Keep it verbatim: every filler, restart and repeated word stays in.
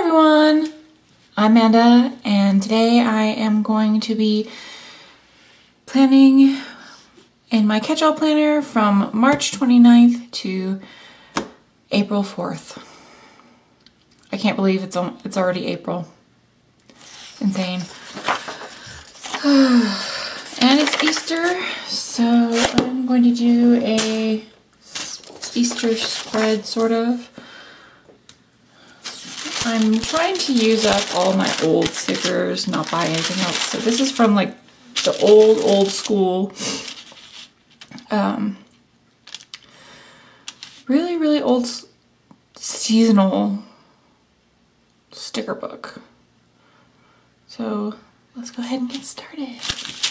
everyone, I'm Amanda, and today I am going to be planning in my catch-all planner from March twenty-ninth to April fourth. I can't believe it's on, it's already April. Insane. And it's Easter, so I'm going to do a Easter spread, sort of. I'm trying to use up all my old stickers, not buy anything else. So this is from like the old, old school, um, really, really old seasonal sticker book. So let's go ahead and get started.